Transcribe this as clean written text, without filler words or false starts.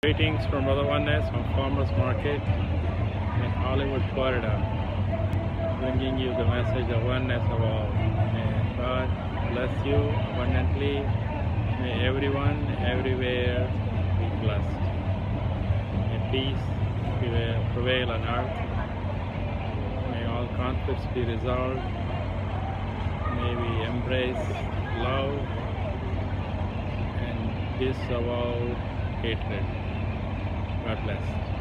Greetings from Brother Oneness from Farmers Market in Hollywood, Florida, bringing you the message of oneness of all. May God bless you abundantly. May everyone, everywhere be blessed. May peace prevail on earth. May all conflicts be resolved. May we embrace love and disavow hatred. God bless.